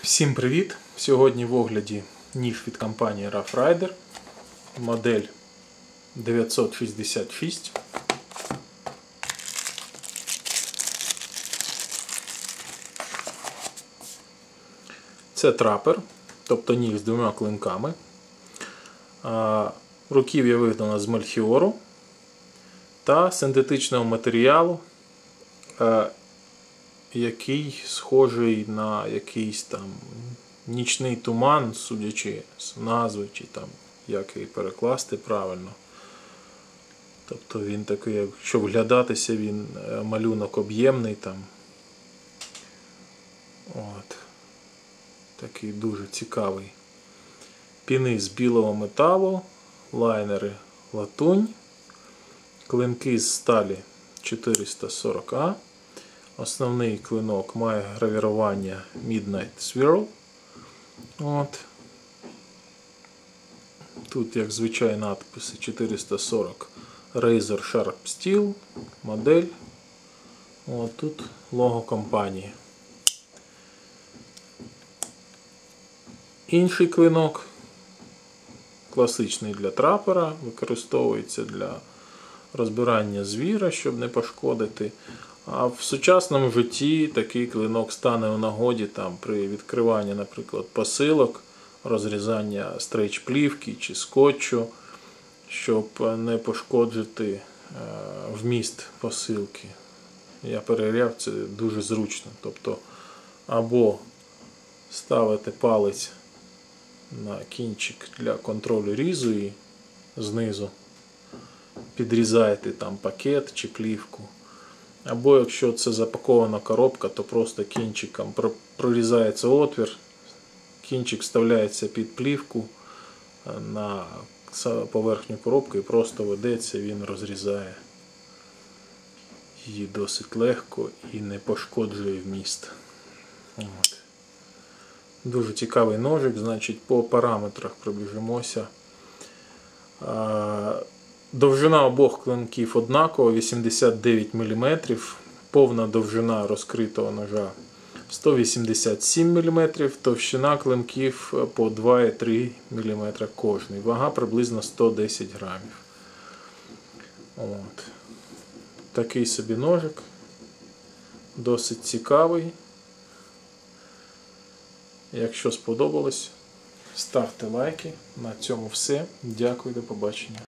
Всім привіт! Сьогодні в огляді ніж від компанії Rough Rider, модель 966. Це трапер, тобто ніж з двома клинками. Руків'я виконано з мельхіору та синтетичного матеріалу, який схожий на якийсь там нічний туман, судячи з назви, чи там як її перекласти правильно. Тобто він такий, якщо вглядатися, він малюнок об'ємний там. От. Такий дуже цікавий. Піни з білого металу, лайнери латунь, клинки з сталі 440А. Основний клинок має гравірування Midnight Swirl. От. Тут, як звичайно, надписи 440 Razor Sharp Steel, модель. От тут лого компанії. Інший клинок, класичний для трапера, використовується для розбирання звіра, щоб не пошкодити. А в сучасному житті такий клинок стане у нагоді там, при відкриванні, наприклад, посилок, розрізання стрейч-плівки чи скотчу, щоб не пошкоджити вміст посилки. Я перевіряв, це дуже зручно. Тобто, або ставити палець на кінчик для контролю різу і знизу підрізаєте там пакет чи плівку. Або якщо це запакована коробка, то просто кінчиком прорізається отвір, кінчик вставляється під плівку на поверхню коробки і просто ведеться, він розрізає її досить легко і не пошкоджує вміст. От. Дуже цікавий ножик, значить по параметрах пробіжимося. Довжина обох клинків однакова, 89 мм, повна довжина розкритого ножа 187 мм, товщина клинків по 2,3 мм кожний, вага приблизно 110 грамів. От. Такий собі ножик, досить цікавий. Якщо сподобалось, ставте лайки. На цьому все. Дякую, до побачення.